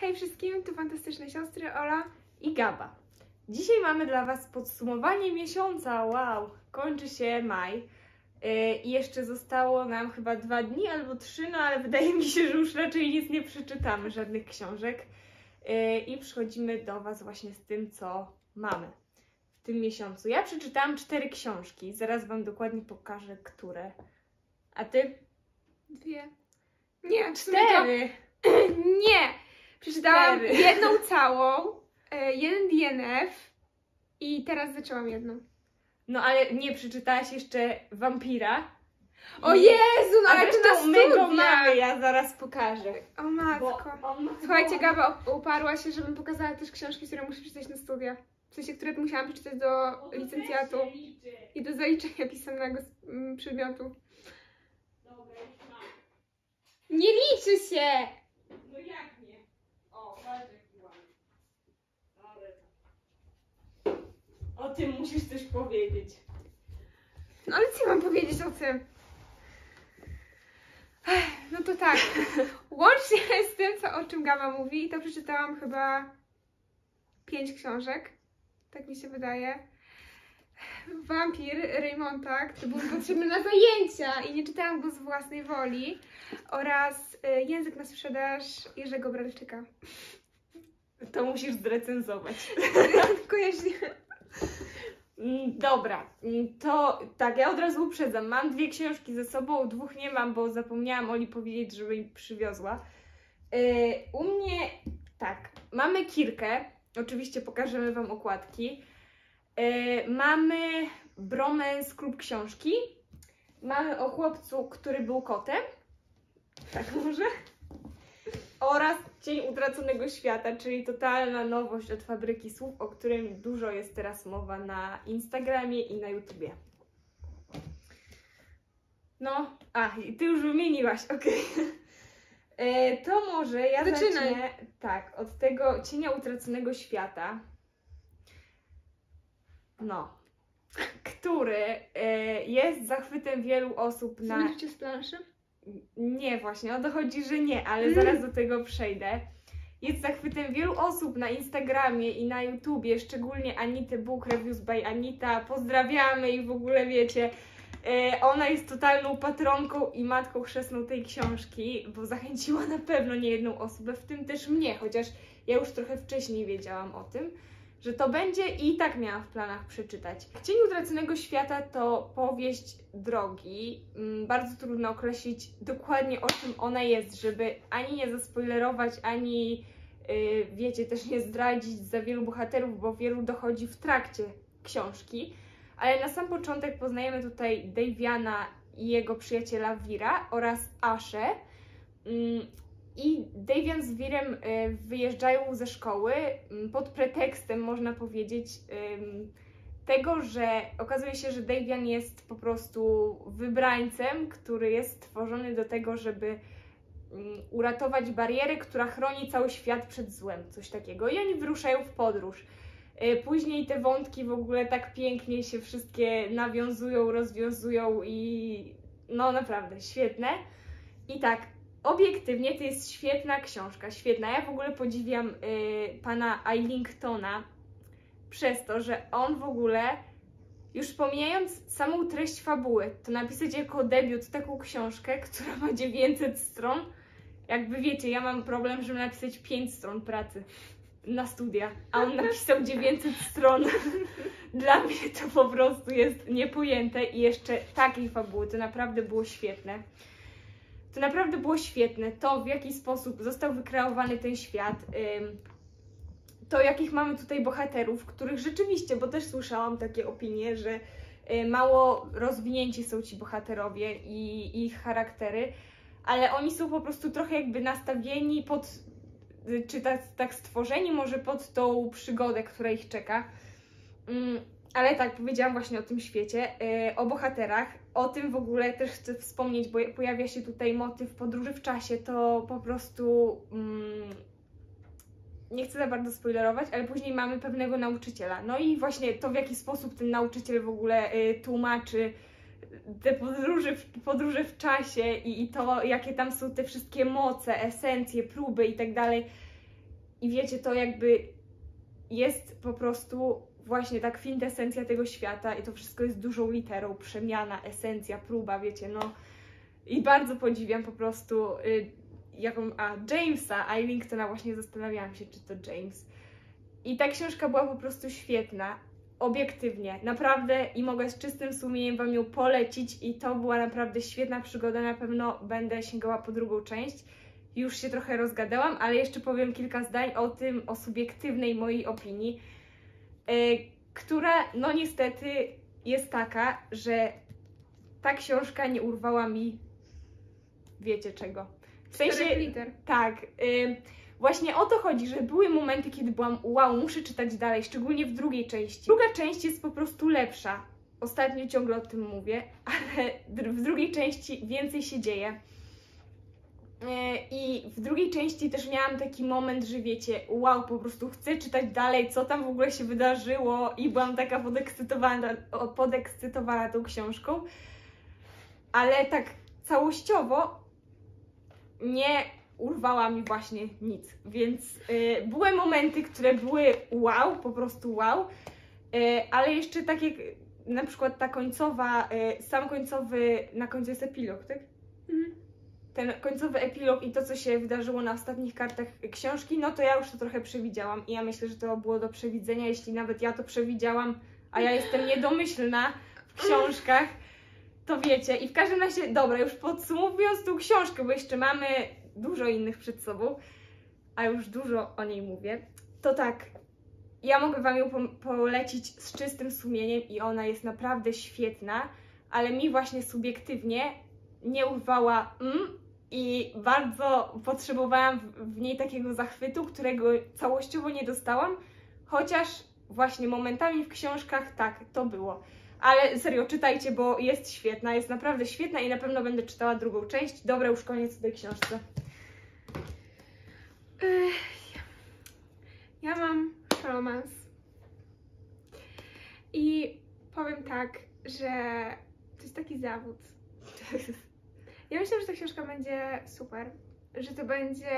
Hej wszystkim, tu fantastyczne siostry Ola i Gaba. Dzisiaj mamy dla Was podsumowanie miesiąca. Wow, kończy się maj i jeszcze zostało nam chyba 2 dni albo 3, no ale wydaje mi się, że już raczej nic nie przeczytamy, żadnych książek i przychodzimy do Was właśnie z tym, co mamy w tym miesiącu. Ja przeczytałam 4 książki, zaraz Wam dokładnie pokażę, które. A Ty? 2. Nie, 4. Nie! Przeczytałam 4. jedną całą, jeden DNF i teraz zaczęłam jedną. No ale nie przeczytałaś jeszcze Wampira. O Jezu, no A ale to zresztą na my go studiach. mamy, ja zaraz pokażę. O matko. Słuchajcie, Gaba uparła się, żebym pokazała też książki, które muszę przeczytać na studiach. W sensie, które musiałam przeczytać do licencjatu i do zaliczenia pisemnego przedmiotu. Nie liczy się! No jak nie? O, patrz jaki ładny. O tym musisz coś powiedzieć. No ale co mam powiedzieć o tym? No to tak, łącznie z tym, o czym Gaba mówi, to przeczytałam chyba 5 książek, tak mi się wydaje. Wampir Raymonta, który był potrzebny na zajęcia i nie czytałam go z własnej woli, oraz Język na sprzedaż Jerzego Bralczyka. To musisz zrecenzować. Koniecznie. Dobra, to tak, ja od razu uprzedzam. Mam 2 książki ze sobą, 2 nie mam, bo zapomniałam Oli powiedzieć, żeby mi przywiozła. U mnie tak, mamy Kirkę, oczywiście pokażemy Wam okładki. Mamy Bromance Klub Książki. Mamy o chłopcu, który był kotem. Tak może? Oraz Cień Utraconego Świata, czyli totalna nowość od Fabryki Słów, o którym dużo jest teraz mowa na Instagramie i na YouTubie. No, i Ty już wymieniłaś, okej. To może ja zacznę tak, od tego Cienia Utraconego Świata. No, który jest zachwytem wielu osób na... Zmienicie z planszy? Nie, właśnie, o to chodzi, że nie, ale zaraz do tego przejdę. Jest zachwytem wielu osób na Instagramie i na YouTubie, szczególnie Anity Book Reviews by Anita. Pozdrawiamy i w ogóle wiecie, ona jest totalną patronką i matką chrzestną tej książki, bo zachęciła na pewno niejedną osobę, w tym też mnie, chociaż ja już trochę wcześniej wiedziałam o tym, że to będzie i tak miałam w planach przeczytać. Cień Utraconego Świata to powieść drogi. Bardzo trudno określić dokładnie, o czym ona jest, żeby ani nie zaspoilerować, ani wiecie, też nie zdradzić za wielu bohaterów, bo wielu dochodzi w trakcie książki. Ale na sam początek poznajemy tutaj Daviana i jego przyjaciela Vira oraz Aszę. I Davian z Virem wyjeżdżają ze szkoły pod pretekstem, można powiedzieć, tego, że okazuje się, że Davian jest po prostu wybrańcem, który jest stworzony do tego, żeby uratować barierę, która chroni cały świat przed złem, coś takiego. I oni wyruszają w podróż. Później te wątki w ogóle tak pięknie się wszystkie nawiązują, rozwiązują i no naprawdę świetne. I tak, obiektywnie to jest świetna książka, świetna. Ja w ogóle podziwiam pana Islingtona przez to, że on w ogóle, już pomijając samą treść fabuły, to napisać jako debiut taką książkę, która ma 900 stron, jakby wiecie, ja mam problem, żeby napisać 5 stron pracy na studia, a on napisał 900 stron. Dla mnie to po prostu jest niepojęte i jeszcze takiej fabuły, to naprawdę było świetne. To naprawdę było świetne, to w jaki sposób został wykreowany ten świat, to jakich mamy tutaj bohaterów, których rzeczywiście, bo też słyszałam takie opinie, że mało rozwinięci są ci bohaterowie i ich charaktery, ale oni są po prostu trochę jakby nastawieni pod, czy tak stworzeni może pod tą przygodę, która ich czeka. Ale tak, powiedziałam właśnie o tym świecie, o bohaterach, o tym w ogóle też chcę wspomnieć, bo pojawia się tutaj motyw podróży w czasie, to po prostu nie chcę za bardzo spoilerować, ale później mamy pewnego nauczyciela. No i właśnie to, w jaki sposób ten nauczyciel w ogóle tłumaczy te podróże w czasie i to, jakie tam są te wszystkie moce, esencje, próby i tak dalej. I wiecie, to jakby jest po prostu właśnie ta kwintesencja tego świata i to wszystko jest dużą literą, przemiana, esencja, próba, wiecie, no. I bardzo podziwiam po prostu Jamesa, a Ellingtona, właśnie zastanawiałam się, czy to James. I ta książka była po prostu świetna, obiektywnie, naprawdę, i mogę z czystym sumieniem wam ją polecić i to była naprawdę świetna przygoda, na pewno będę sięgała po drugą część. Już się trochę rozgadałam, ale jeszcze powiem kilka zdań o tym, o subiektywnej mojej opinii, która no niestety jest taka, że ta książka nie urwała mi, wiecie czego. W sensie, liter. tak, właśnie o to chodzi, że były momenty, kiedy byłam wow, muszę czytać dalej, szczególnie w drugiej części. Druga część jest po prostu lepsza. Ostatnio ciągle o tym mówię, ale w drugiej części więcej się dzieje. I w drugiej części też miałam taki moment, że wiecie, wow, po prostu chcę czytać dalej, co tam w ogóle się wydarzyło i byłam taka podekscytowana tą książką. Ale tak całościowo nie urwała mi właśnie nic, więc były momenty, które były wow, po prostu wow, ale jeszcze tak jak na przykład ta końcowa, sam końcowy, na końcu jest epilog, tak? Ten końcowy epilog i to, co się wydarzyło na ostatnich kartach książki, no to ja już to trochę przewidziałam i ja myślę, że to było do przewidzenia, jeśli nawet ja to przewidziałam, a ja jestem niedomyślna w książkach, to wiecie. I w każdym razie, dobra, już podsumowując tą książkę, bo jeszcze mamy dużo innych przed sobą, a już dużo o niej mówię, to tak, ja mogę wam ją polecić z czystym sumieniem i ona jest naprawdę świetna, ale mi właśnie subiektywnie nie urwała i bardzo potrzebowałam w niej takiego zachwytu, którego całościowo nie dostałam, chociaż właśnie momentami w książkach tak, to było. Ale serio, czytajcie, bo jest świetna, jest naprawdę świetna i na pewno będę czytała drugą część. Dobra, już koniec tej książce. Ja mam romans. I powiem tak, że to jest taki zawód. Ja myślę, że ta książka będzie super, że to będzie,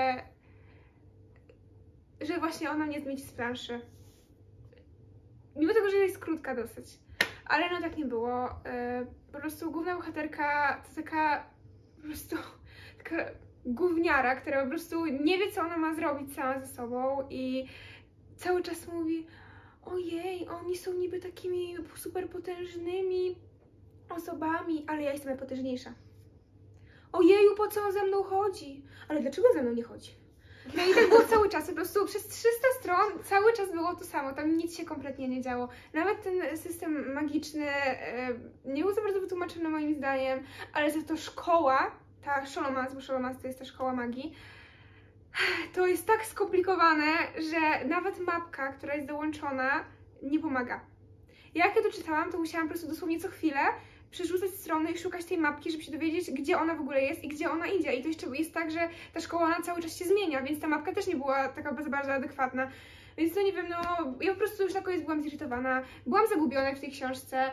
że właśnie ona mnie zmieci z planszy. Mimo tego, że jest krótka dosyć. Ale no tak nie było. Po prostu główna bohaterka to taka po prostu taka gówniara, która po prostu nie wie, co ona ma zrobić sama ze sobą i cały czas mówi: ojej, oni są niby takimi super potężnymi osobami, ale ja jestem najpotężniejsza. Ojeju, po co on ze mną chodzi? Ale dlaczego ze mną nie chodzi? No i tak było cały czas, po prostu przez 300 stron cały czas było to samo, tam nic się kompletnie nie działo. Nawet ten system magiczny nie był za bardzo wytłumaczony moim zdaniem, ale za to szkoła, ta Scholomance, bo Scholomance to jest ta szkoła magii, to jest tak skomplikowane, że nawet mapka, która jest dołączona, nie pomaga. Jak ja to czytałam, to musiałam po prostu dosłownie co chwilę przerzucać strony i szukać tej mapki, żeby się dowiedzieć, gdzie ona w ogóle jest i gdzie ona idzie. I to jeszcze jest tak, że ta szkoła ona cały czas się zmienia, więc ta mapka też nie była taka za bardzo adekwatna. Więc to nie wiem, no ja po prostu już na koniec byłam zirytowana, byłam zagubiona w tej książce.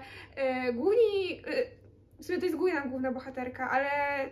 W sumie to jest główna bohaterka, ale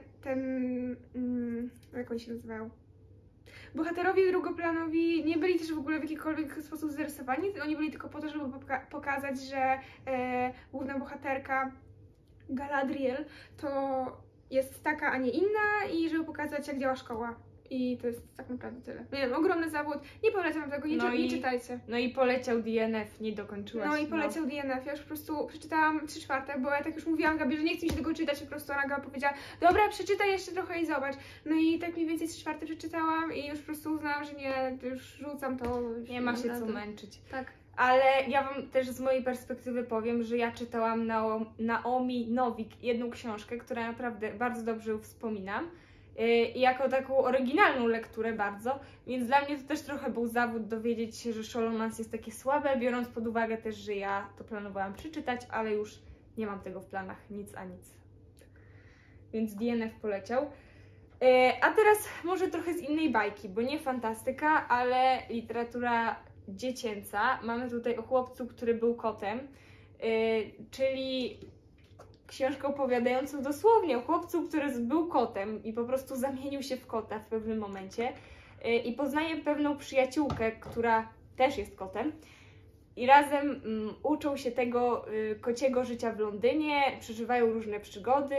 jak oni się nazywają? Bohaterowie drugoplanowi nie byli też w ogóle w jakikolwiek sposób zarysowani, oni byli tylko po to, żeby pokazać, że główna bohaterka Galadriel to jest taka, a nie inna i żeby pokazać, jak działa szkoła. I to jest tak naprawdę tyle. Nie wiem, ogromny zawód, nie polecam tego, nie czytajcie. No i poleciał DNF, nie dokończyłaś. No i poleciał DNF, ja już po prostu przeczytałam 3/4, bo ja tak już mówiłam Gabi, że nie chcę mi się tego czytać, po prostu ona Gaba powiedziała: dobra, przeczytaj jeszcze trochę i zobacz. No i tak mniej więcej 3/4 przeczytałam i już po prostu uznałam, że nie, to już rzucam to. Nie ma się co męczyć. Tak. Ale ja wam też z mojej perspektywy powiem, że ja czytałam Naomi Novik jedną książkę, która naprawdę bardzo dobrze wspominam. Jako taką oryginalną lekturę bardzo, więc dla mnie to też trochę był zawód dowiedzieć się, że Scholomance jest takie słabe, biorąc pod uwagę też, że ja to planowałam przeczytać, ale już nie mam tego w planach, nic a nic. Więc DNF poleciał. A teraz może trochę z innej bajki, bo nie fantastyka, ale literatura dziecięca. Mamy tutaj o chłopcu, który był kotem, czyli książkę opowiadającą dosłownie o chłopcu, który był kotem i po prostu zamienił się w kota w pewnym momencie. i poznaje pewną przyjaciółkę, która też jest kotem. I razem uczą się tego kociego życia w Londynie, przeżywają różne przygody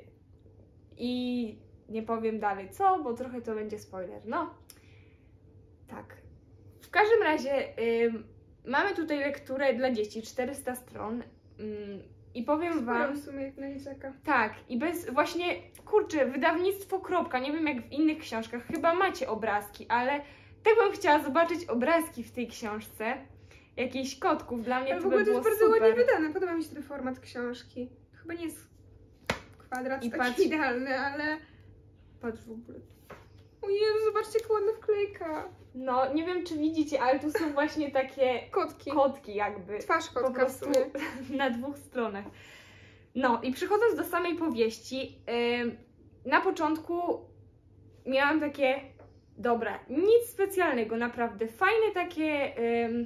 i nie powiem dalej co, bo trochę to będzie spoiler. No, tak. W każdym razie mamy tutaj lekturę dla dzieci, 400 stron i powiem wam... w sumie jak na dzieciaka. Tak, i bez właśnie, kurczę, wydawnictwo kropka, nie wiem jak w innych książkach, chyba macie obrazki, ale tak bym chciała zobaczyć obrazki w tej książce. Jakichś kotków, dla mnie Ale to w ogóle by to było jest bardzo super. ładnie wydane, podoba mi się ten format książki. Chyba nie jest kwadrat I taki patrz. idealny, ale... Patrz w ogóle. O Jezu, zobaczcie jaka ładna wklejka. No, nie wiem czy widzicie, ale tu są właśnie takie kotki jakby. Twarz Po kotka w prostu sumie. na 2 stronach. No i przechodząc do samej powieści, na początku miałam takie, dobra, nic specjalnego, naprawdę. Fajne takie,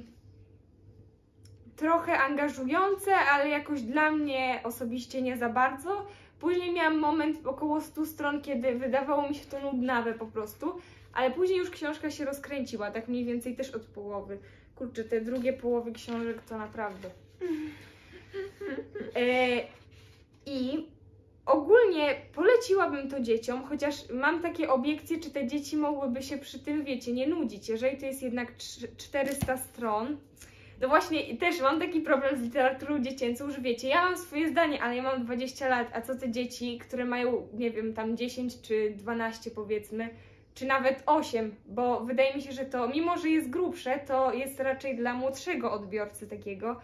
trochę angażujące, ale jakoś dla mnie osobiście nie za bardzo. Później miałam moment około 100 stron, kiedy wydawało mi się to nudnawe po prostu, ale później już książka się rozkręciła, tak mniej więcej też od połowy. Kurczę, te drugie połowy książek to naprawdę. I ogólnie poleciłabym to dzieciom, chociaż mam takie obiekcje, czy te dzieci mogłyby się przy tym, wiecie, nie nudzić. Jeżeli to jest jednak 400 stron, no właśnie też mam taki problem z literaturą dziecięcą, że wiecie, ja mam swoje zdanie, ale ja mam 20 lat, a co te dzieci, które mają, nie wiem, tam 10 czy 12 powiedzmy, czy nawet 8, bo wydaje mi się, że to, mimo że jest grubsze, to jest raczej dla młodszego odbiorcy takiego.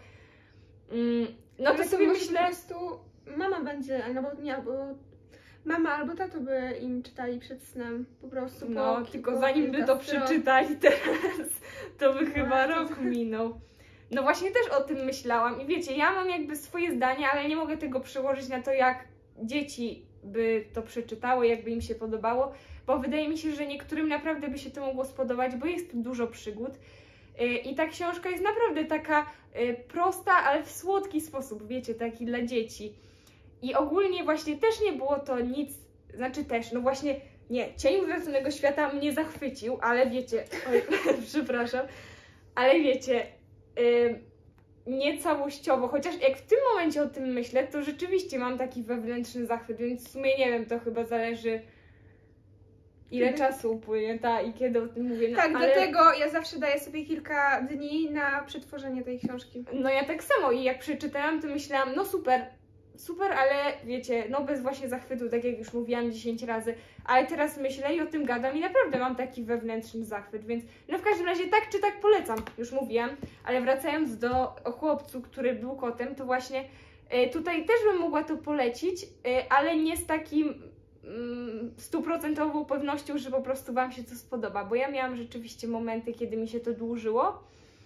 No to Ale sobie może myślę... po prostu mama będzie, albo nie, albo mama albo tato by im czytali przed snem, po prostu. No, po tylko zanim by to stron. przeczytali teraz, to by chyba to- rok minął. No właśnie też o tym myślałam i wiecie, ja mam jakby swoje zdanie, ale nie mogę tego przełożyć na to, jak dzieci by to przeczytały, jakby im się podobało, bo wydaje mi się, że niektórym naprawdę by się to mogło spodobać, bo jest tu dużo przygód. I ta książka jest naprawdę taka prosta, ale w słodki sposób, wiecie, taki dla dzieci. I ogólnie właśnie też nie było to nic, znaczy też, no właśnie, nie, Cień Utraconego Świata mnie zachwycił, ale wiecie, oj, przepraszam, ale wiecie, nie całościowo, chociaż jak w tym momencie o tym myślę, to rzeczywiście mam taki wewnętrzny zachwyt, więc w sumie nie wiem, to chyba zależy ile czasu upłynie, i kiedy o tym mówię. No, Tak, ale... dlatego ja zawsze daję sobie kilka dni na przetworzenie tej książki. No ja tak samo i jak przeczytałam, to myślałam, no super, ale wiecie, no bez właśnie zachwytu, tak jak już mówiłam 10 razy, ale teraz myślę i o tym gadam i naprawdę mam taki wewnętrzny zachwyt, więc no w każdym razie tak czy tak polecam, już mówiłam, ale wracając o chłopcu, który był kotem, to właśnie tutaj też bym mogła to polecić, ale nie z takim 100% pewnością, że po prostu Wam się to spodoba, bo ja miałam rzeczywiście momenty, kiedy mi się to dłużyło,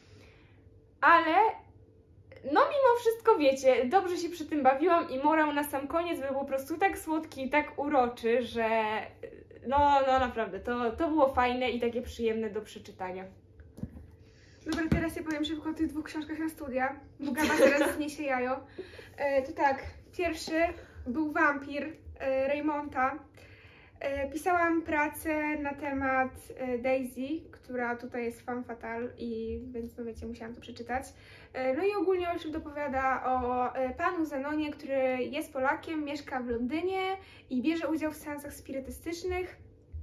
ale no mimo wszystko wiecie, dobrze się przy tym bawiłam i morał na sam koniec był po prostu tak słodki i tak uroczy, że no naprawdę, to było fajne i takie przyjemne do przeczytania. Dobra, teraz ja powiem szybko o tych 2 książkach na studia, bo Gaba teraz zniesie jajo. To tak, pierwszy był Wampir Raymonta. Pisałam pracę na temat Daisy, która tutaj jest femme fatale i więc no wiecie, musiałam to przeczytać. No i ogólnie o czym dopowiada o panu Zenonie, który jest Polakiem, mieszka w Londynie i bierze udział w seansach spirytystycznych.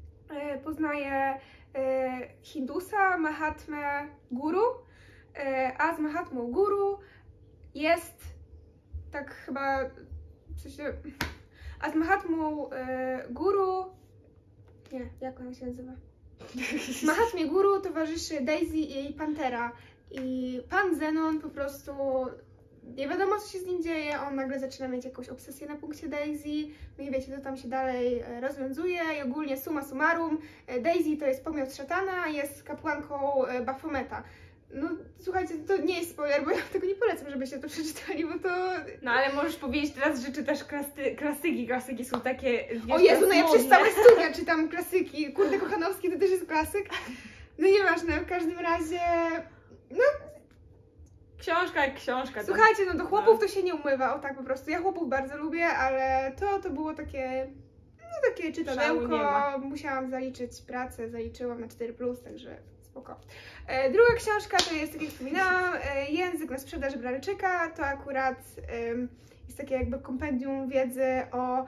Poznaje Hindusa, Mahatmę Guru, a z Mahatmą Guru jest tak chyba w sensie, a z Mahatmą Guru, nie, jak ona się nazywa? Mahatmie Guru towarzyszy Daisy i jej pantera i pan Zenon po prostu nie wiadomo co się z nim dzieje, on nagle zaczyna mieć jakąś obsesję na punkcie Daisy, no i wiecie, co tam się dalej rozwiązuje i ogólnie summa summarum Daisy to jest pomiot szatana, jest kapłanką Baphometa. No słuchajcie, to nie jest spoiler, bo ja tego nie polecam, żebyście to przeczytali, bo to... No ale możesz powiedzieć teraz, że czytasz klasyki są takie... O Jezu, no ja przez całe studia czytam klasyki, kurde Kochanowski to też jest klasyk. No nieważne, w każdym razie... No Książka jak książka. słuchajcie, no do chłopów to się nie umywa, o tak po prostu. Ja chłopów bardzo lubię, ale to było takie... No No takie Szału nie czytadełko, ma. musiałam zaliczyć pracę, zaliczyłam na 4+, także spoko. Druga książka to jest, tak jak wspominałam, Język na sprzedaż Bralczyka. To akurat jest takie jakby kompendium wiedzy o...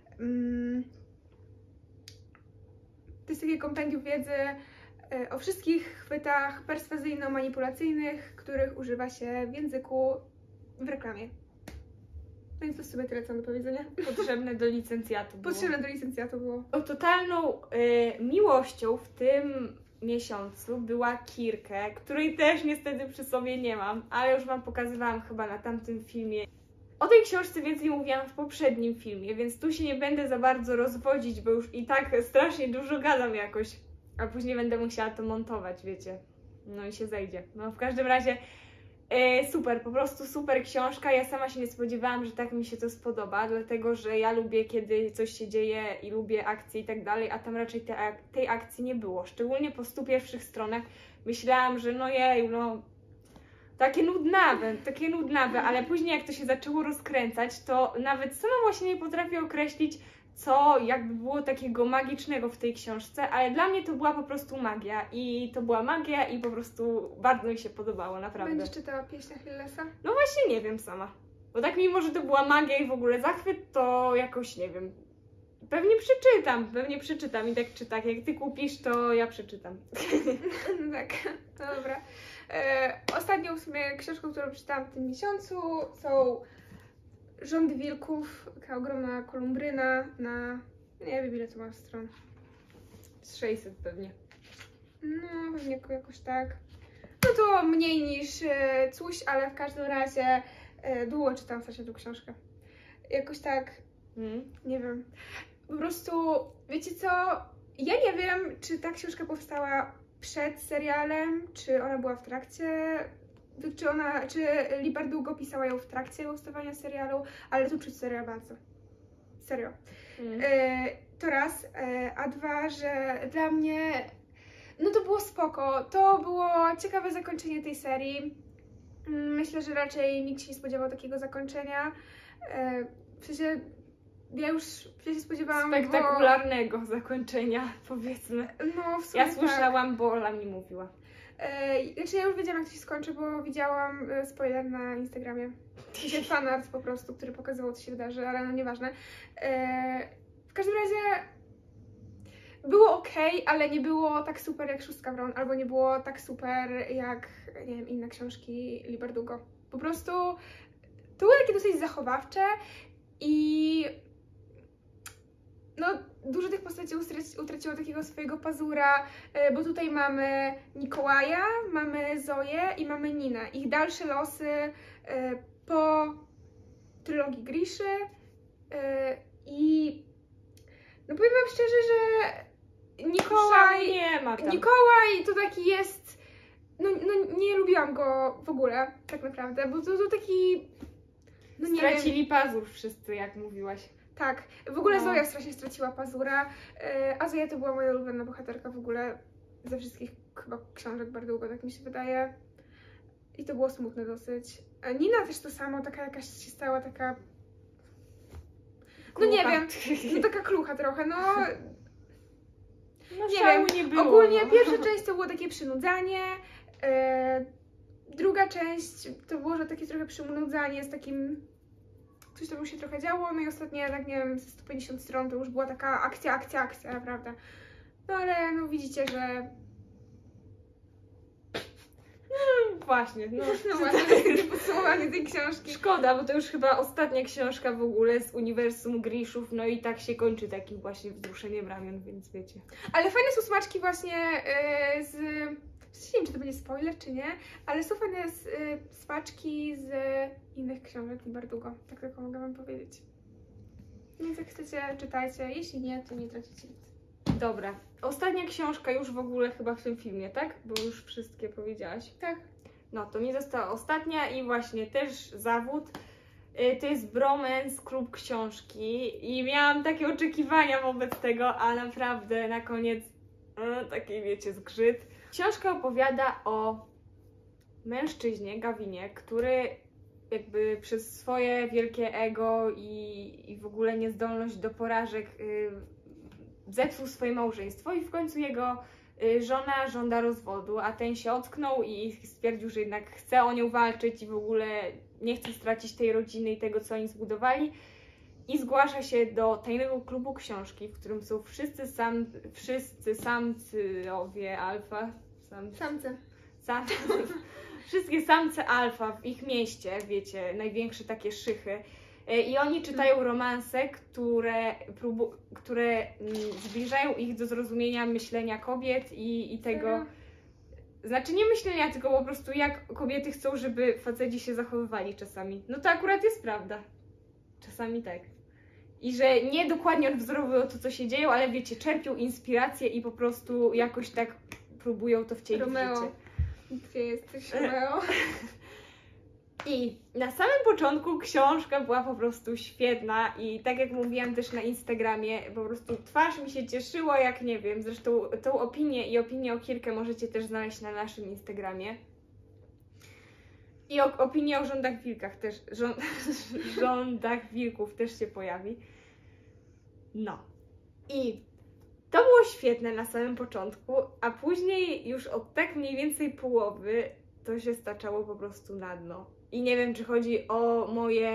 To jest takie kompendium wiedzy o wszystkich chwytach perswazyjno-manipulacyjnych, których używa się w języku w reklamie. No i to w sumie tyle, co mam do powiedzenia. Potrzebne do licencjatu było. Potrzebne do licencjatu było. O totalną miłością w tym miesiącu była Kirkę, której też niestety przy sobie nie mam, ale już wam pokazywałam chyba na tamtym filmie. O tej książce więcej mówiłam w poprzednim filmie, więc tu się nie będę za bardzo rozwodzić, bo już i tak strasznie dużo gadam jakoś, a później będę musiała to montować, wiecie. No i się zejdzie. No w każdym razie super, po prostu super książka. Ja sama się nie spodziewałam, że tak mi się to spodoba, dlatego że ja lubię, kiedy coś się dzieje i lubię akcje i tak dalej, a tam raczej tej akcji nie było. Szczególnie po 100 pierwszych stronach myślałam, że no jeju, no takie nudnawe, ale później jak to się zaczęło rozkręcać, to nawet sama właśnie nie potrafię określić, co jakby było takiego magicznego w tej książce, ale dla mnie to była po prostu magia i to była magia i po prostu bardzo mi się podobało, naprawdę. Będziesz czytała Pieśń Achillesa? No właśnie nie wiem sama, bo tak mimo, że to była magia i w ogóle zachwyt, to jakoś nie wiem. Pewnie przeczytam i tak czy tak, jak ty kupisz, to ja przeczytam. No tak, no dobra. Ostatnią w sumie książką, którą przeczytałam w tym miesiącu są Rządy Wilków, taka ogromna kolumbryna na... nie wiem ile to ma stron. Z 600 pewnie. No pewnie jakoś tak. No to mniej niż coś, ale w każdym razie długo czytałam strasznie tę książkę. Jakoś tak, nie wiem. Po prostu, wiecie co, ja nie wiem, czy ta książka powstała przed serialem, czy ona była w trakcie, czy Li Bardugo pisała ją w trakcie powstawania serialu, ale tu czuć serial bardzo. Serio. To raz, a dwa, że dla mnie, no to było spoko, to było ciekawe zakończenie tej serii. Myślę, że raczej nikt się nie spodziewał takiego zakończenia. W sensie, ja już się spodziewałam spektakularnego zakończenia, powiedzmy. No, w sumie ja słyszałam, bo Ola mi mówiła. Znaczy ja już wiedziałam, jak to się skończy, bo widziałam spoiler na Instagramie. Fanart po prostu, który pokazywał, co się wydarzy, ale no nieważne. W każdym razie było ok, ale nie było tak super jak Szóstka Wron, albo nie było tak super jak, nie wiem, inne książki Li Bardugo. Po prostu to było takie dosyć zachowawcze i no, dużo tych postaci utraciło takiego swojego pazura, bo tutaj mamy Mikołaja, mamy Zoję i mamy Ninę. Ich dalsze losy po trylogii Griszy i no powiem wam szczerze, że Mikołaj to taki jest, no nie lubiłam go w ogóle tak naprawdę, bo to taki, no nie stracili wiem. pazur wszyscy, jak mówiłaś. Tak, w ogóle Zoja strasznie straciła pazura, a Zoja to była moja ulubiona bohaterka w ogóle ze wszystkich chyba książek Bardugo, tak mi się wydaje. I to było smutne dosyć. Nina też to samo, taka jakaś się stała, taka... No nie wiem, no taka klucha trochę, no... No nie wiem, nie było, ogólnie no. Pierwsza część to było takie przynudzanie, druga część to było, że takie trochę przynudzanie z takim... Coś tam już się trochę działo, no i ostatnie, tak nie wiem, ze 150 stron to już była taka akcja, naprawdę. No ale no widzicie, że... Właśnie, no właśnie, podsumowanie tej książki. Szkoda, bo to już chyba ostatnia książka w ogóle z uniwersum Griszów, no i tak się kończy takim właśnie wzruszeniem ramion, więc wiecie. Ale fajne są smaczki właśnie z... Nie wiem, czy to będzie spoiler, czy nie, ale są fajne smaczki z innych książek Li Bardugo, tak tylko mogę wam powiedzieć. Więc jak chcecie, czytajcie, jeśli nie, to nie tracicie nic. Dobra, ostatnia książka już w ogóle chyba w tym filmie, tak? Bo już wszystkie powiedziałaś. Tak. No, to mi została ostatnia i właśnie też zawód. To jest Bromance, klub książki i miałam takie oczekiwania wobec tego, a naprawdę na koniec taki, wiecie, zgrzyt. Książka opowiada o mężczyźnie, Gavinie, który jakby przez swoje wielkie ego i w ogóle niezdolność do porażek zepsuł swoje małżeństwo i w końcu jego żona żąda rozwodu, a ten się ocknął i stwierdził, że jednak chce o nią walczyć i w ogóle nie chce stracić tej rodziny i tego, co oni zbudowali. I zgłasza się do tajnego klubu książki, w którym są wszyscy samcowie alfa. Samce. Wszystkie samce alfa w ich mieście, wiecie, największe takie szychy. I oni czytają romanse, które zbliżają ich do zrozumienia myślenia kobiet i tego. Znaczy nie myślenia, tylko po prostu jak kobiety chcą, żeby faceci się zachowywali czasami. No to akurat jest prawda. Czasami tak. I że nie dokładnie odwzorowują to, co się dzieje, ale wiecie, czerpią inspirację i po prostu jakoś tak próbują to wcielić w życie. Gdzie jesteś, Romeo? I na samym początku książka była po prostu świetna i tak jak mówiłam też na Instagramie, po prostu twarz mi się cieszyła jak nie wiem, zresztą tą opinię i opinię o Kirkę możecie też znaleźć na naszym Instagramie. I opinia o rządach wilkach też, rządach wilków też się pojawi. No. I to było świetne na samym początku, a później już od tak mniej więcej połowy to się staczało po prostu na dno. I nie wiem, czy chodzi o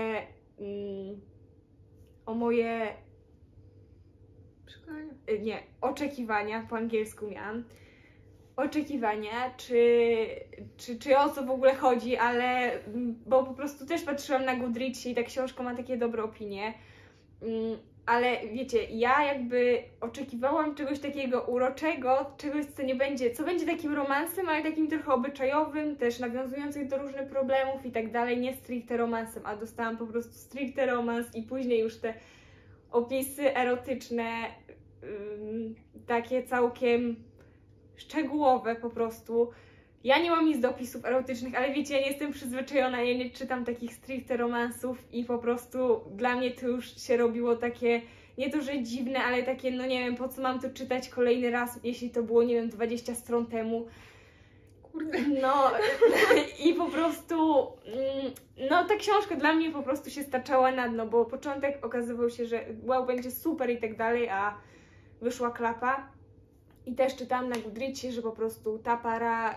moje Przekonania. Nie, oczekiwania, po angielsku miałam. Oczekiwania, czy o co w ogóle chodzi, ale bo po prostu też patrzyłam na Goodreadsie i ta książka ma takie dobre opinie, ale wiecie, ja jakby oczekiwałam czegoś takiego uroczego, czegoś, co będzie takim romansem, ale takim trochę obyczajowym, też nawiązującym do różnych problemów i tak dalej, nie stricte romansem, a dostałam po prostu stricte romans i później już te opisy erotyczne, takie całkiem szczegółowe po prostu. Ja nie mam nic do opisów erotycznych, ale wiecie, ja nie jestem przyzwyczajona, ja nie czytam takich stricte romansów i po prostu dla mnie to już się robiło takie, nie to, że dziwne, ale takie, no nie wiem, po co mam to czytać kolejny raz, jeśli to było, nie wiem, 20 stron temu. Kurde. No i po prostu, no ta książka dla mnie po prostu się staczała na dno, bo początek okazywał się, że wow, będzie super i tak dalej, a wyszła klapa. I też czytałam na Goodreadsie, że po prostu ta para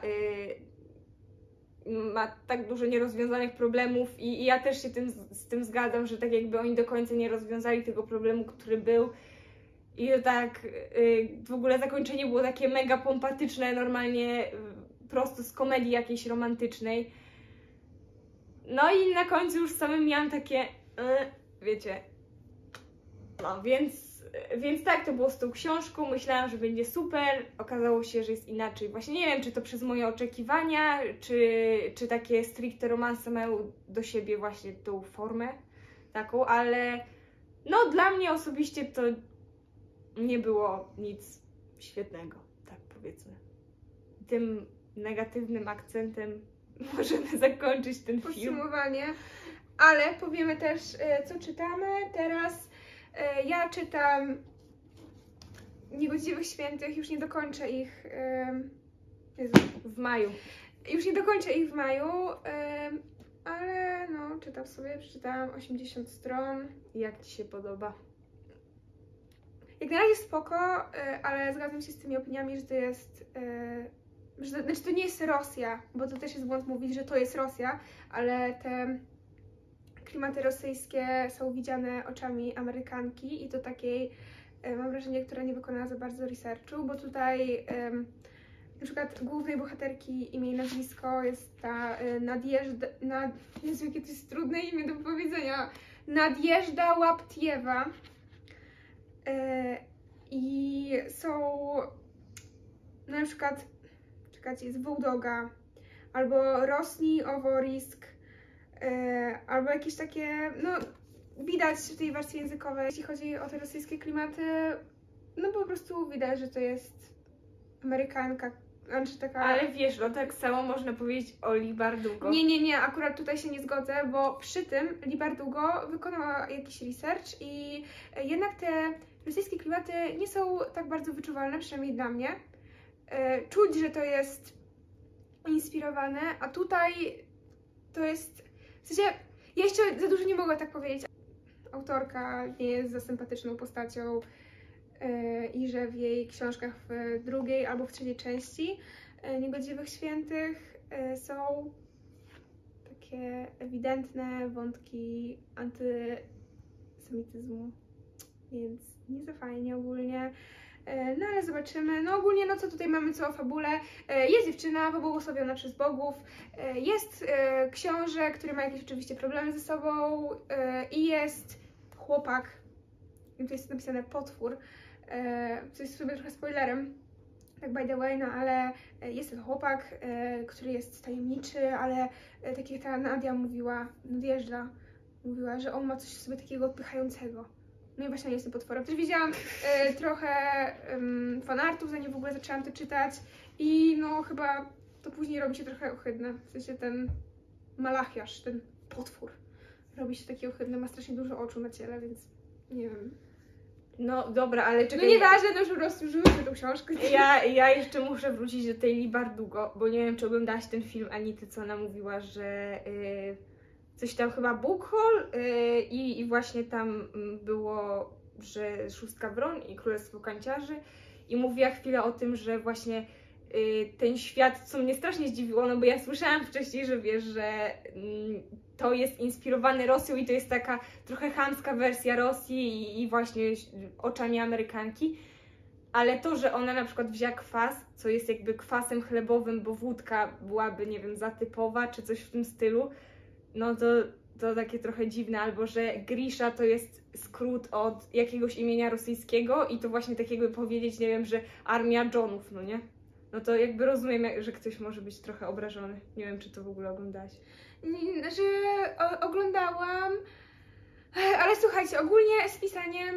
ma tak dużo nierozwiązanych problemów i ja też się z tym zgadzam, że tak jakby oni do końca nie rozwiązali tego problemu, który był. I to tak w ogóle zakończenie było takie mega pompatyczne, normalnie prosto z komedii jakiejś romantycznej. No i na końcu już samym miałam takie, wiecie, no więc tak to było z tą książką, myślałam, że będzie super, okazało się, że jest inaczej. Właśnie nie wiem, czy to przez moje oczekiwania, czy takie stricte romanse mają do siebie właśnie tą formę taką, ale no dla mnie osobiście to nie było nic świetnego, tak powiedzmy. Tym negatywnym akcentem możemy zakończyć ten film. Podsumowanie, ale powiemy też, co czytamy teraz. Ja czytam Niegodziwych Świętych, już nie dokończę ich w maju. Już nie dokończę ich w maju, ale no, czytam sobie, przeczytałam 80 stron. Jak Ci się podoba? Jak na razie spoko, ale zgadzam się z tymi opiniami, że to jest, znaczy to nie jest Rosja, bo to też jest błąd mówić, że to jest Rosja, ale te klimaty rosyjskie są widziane oczami Amerykanki i to takiej, mam wrażenie, która nie wykonała za bardzo researchu, bo tutaj na przykład głównej bohaterki imię i nazwisko jest ta Jezu, jakie to jest trudne imię do powiedzenia, Nadjeżda Łaptiewa. I są na przykład, czekajcie, jest Wołdoga, albo Rosni Oworisk, albo jakieś takie, no widać w tej warstwie językowej, jeśli chodzi o te rosyjskie klimaty, no po prostu widać, że to jest Amerykanka, znaczy taka... Ale wiesz, no tak samo można powiedzieć o Leigh Bardugo. Nie, akurat tutaj się nie zgodzę, bo przy tym Leigh Bardugo wykonała jakiś research i jednak te rosyjskie klimaty nie są tak bardzo wyczuwalne, przynajmniej dla mnie. Czuć, że to jest inspirowane, a tutaj to jest... W sensie, ja jeszcze za dużo nie mogę tak powiedzieć. Autorka nie jest za sympatyczną postacią. i że w jej książkach w drugiej albo w trzeciej części Niegodziwych Świętych są takie ewidentne wątki antysemityzmu, więc nie za fajnie ogólnie. No ale zobaczymy. No ogólnie, no co tutaj mamy, co o fabule. Jest dziewczyna pobłogosławiona przez bogów, jest książę, który ma jakieś oczywiście problemy ze sobą i jest chłopak, i tu jest napisane potwór, co jest w sobie trochę spoilerem, tak by the way, no ale jest ten chłopak, który jest tajemniczy, ale tak jak ta Nadia mówiła, Nadjeżdża mówiła, że on ma coś w sobie takiego odpychającego. No i właśnie nie jestem potworem. Też widziałam trochę fanartów, zanim w ogóle zaczęłam to czytać i no chyba to później robi się trochę ohydne. W sensie ten Malachiasz, ten potwór robi się taki ohydny, ma strasznie dużo oczu na ciele, więc nie wiem. No dobra, ale czekaj. No nieważne, no już po prostu rzućmy tą książkę. Ja jeszcze muszę wrócić do tej Leigh Bardugo, bo nie wiem, czy oglądałaś ten film Anity, co ona mówiła, że coś tam chyba Bookhol i właśnie tam było, że Szóstka Broń i Królestwo Kanciarzy i mówiła chwilę o tym, że właśnie ten świat, co mnie strasznie zdziwiło, no bo ja słyszałam wcześniej, że wiesz, że to jest inspirowane Rosją i to jest taka trochę chamska wersja Rosji i właśnie oczami Amerykanki, ale to, że ona na przykład wzięła kwas, co jest jakby kwasem chlebowym, bo wódka byłaby, nie wiem, zatypowa czy coś w tym stylu, no to takie trochę dziwne, albo że Grisha to jest skrót od jakiegoś imienia rosyjskiego i to właśnie tak jakby powiedzieć, nie wiem, że armia Johnów, no nie? No to jakby rozumiem, że ktoś może być trochę obrażony. Nie wiem, czy to w ogóle oglądałaś. Że oglądałam, ale słuchajcie, ogólnie z pisaniem,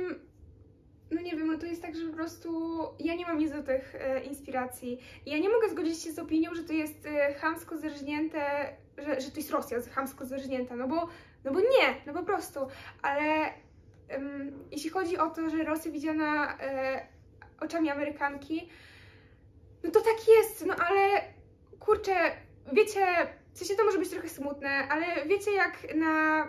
no nie wiem, no to jest tak, że po prostu ja nie mam nic do tych inspiracji. Ja nie mogę zgodzić się z opinią, że to jest chamsko zerżnięte, że to jest Rosja chamsko zerżnięta, no bo nie, no po prostu. Ale jeśli chodzi o to, że Rosja widziana oczami Amerykanki, no to tak jest, no ale kurczę, wiecie, w sensie to może być trochę smutne, ale wiecie jak na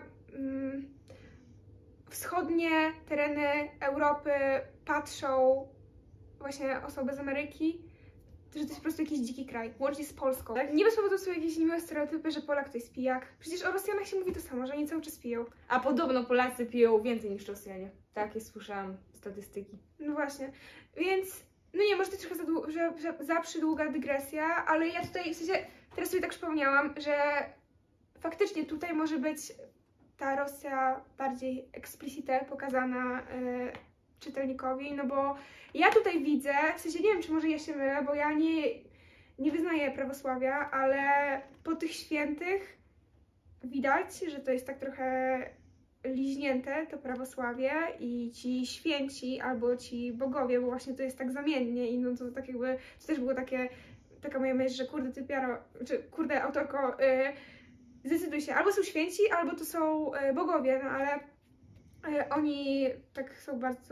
wschodnie tereny Europy patrzą właśnie osoby z Ameryki, że to jest po prostu jakiś dziki kraj, łącznie z Polską. Tak? Nie bez powodu są jakieś niemiłe stereotypy, że Polak to jest pijak. Przecież o Rosjanach się mówi to samo, że oni cały czas piją. A podobno Polacy piją więcej niż Rosjanie. Takie słyszałam statystyki. No właśnie, więc no nie, może to trochę za przydługa dygresja, ale ja tutaj, w sensie, teraz sobie tak przypomniałam, że faktycznie tutaj może być ta Rosja bardziej explicite pokazana czytelnikowi, no bo ja tutaj widzę, w sensie nie wiem, czy może ja się mylę, bo ja nie wyznaję prawosławia, ale po tych świętych widać, że to jest tak trochę liźnięte to prawosławie i ci święci albo ci bogowie, bo właśnie to jest tak zamiennie i no to tak jakby, to też było taka moja myśl, że kurde ty Piaro, czy kurde autorko, zdecyduj się, albo są święci, albo to są bogowie, no ale oni tak są bardzo,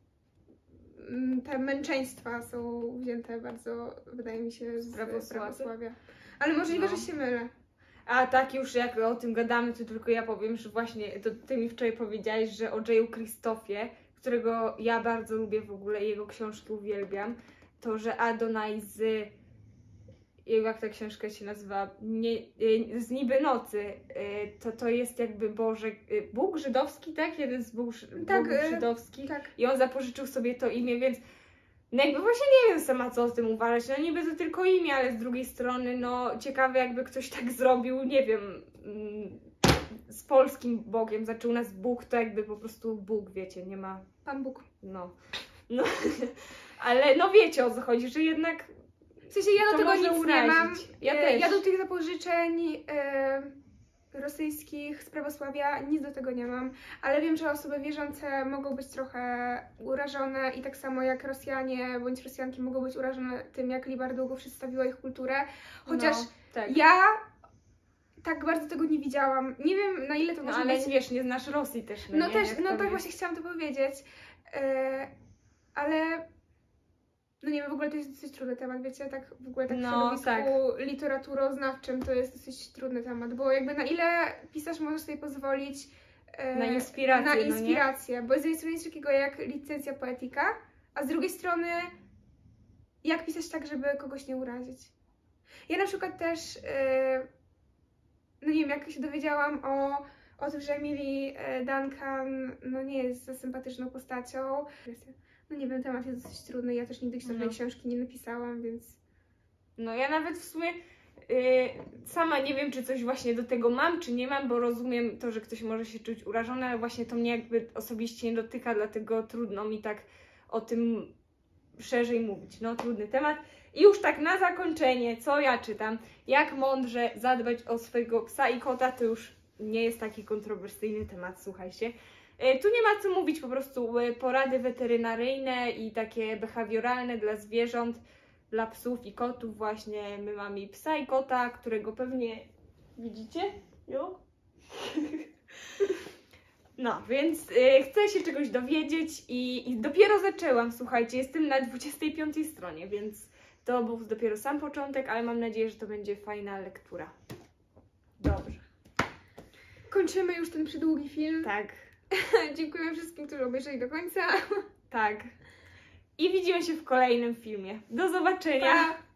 te męczeństwa są wzięte bardzo, wydaje mi się, z prawosławia. Ale możliwe, że się mylę. A tak już jak o tym gadamy, to tylko ja powiem, że właśnie to ty mi wczoraj powiedziałaś, że o Jayu Christophie, którego ja bardzo lubię w ogóle, jego książki uwielbiam, to, że Adonai z, jak ta książka się nazywa, z Niby Nocy, to jest jakby Bóg żydowski, tak? Jeden z bogów żydowskich. Tak. I on zapożyczył sobie to imię, więc no jakby właśnie nie wiem sama, co o tym uważać. No niby to tylko imię, ale z drugiej strony, no ciekawe jakby ktoś tak zrobił, nie wiem, z polskim Bogiem. Znaczy u nas Bóg to jakby po prostu Bóg, wiecie, nie ma... Pan Bóg. No. Ale no wiecie, o co chodzi, że jednak... W sensie ja do tego nic nie mam. Ja też. Ja do tych zapożyczeń rosyjskich z prawosławia nic do tego nie mam, ale wiem, że osoby wierzące mogą być trochę urażone i tak samo jak Rosjanie bądź Rosjanki mogą być urażone tym, jak Leigh Bardugo przedstawiła ich kulturę, chociaż tak. ja tak bardzo tego nie widziałam. Nie wiem, na ile to może ale być... wiesz, nie znasz Rosji też. No też, no tak właśnie chciałam to powiedzieć, ale no nie wiem, w ogóle to jest dosyć trudny temat, wiecie, tak w ogóle tak w środowisku literaturoznawczym to jest dosyć trudny temat, bo jakby na ile pisarz może sobie pozwolić na inspirację, bo z jednej strony jest takiego jak licencja poetyka, A z drugiej strony, jak pisać tak, żeby kogoś nie urazić? Ja na przykład też, no nie wiem, jak się dowiedziałam o tym, że Emily Duncan no nie jest za sympatyczną postacią. No nie wiem, temat jest dosyć trudny, ja też nigdy żadnej książki nie napisałam, więc... No ja nawet w sumie sama nie wiem, czy coś właśnie do tego mam, czy nie mam, bo rozumiem to, że ktoś może się czuć urażony, ale właśnie to mnie jakby osobiście nie dotyka, dlatego trudno mi tak o tym szerzej mówić. No, trudny temat. I już tak na zakończenie, co ja czytam? Jak mądrze zadbać o swojego psa i kota, to już nie jest taki kontrowersyjny temat, słuchajcie. Tu nie ma co mówić, po prostu porady weterynaryjne i takie behawioralne dla zwierząt, dla psów i kotów właśnie. My mamy psa i kota, którego pewnie widzicie? Jo? No, więc chcę się czegoś dowiedzieć i dopiero zaczęłam, słuchajcie, jestem na 25 stronie, więc to był dopiero sam początek, ale mam nadzieję, że to będzie fajna lektura. Dobrze. Kończymy już ten przydługi film. Tak. Dziękuję wszystkim, którzy obejrzeli do końca. Tak. I widzimy się w kolejnym filmie. Do zobaczenia! Pa!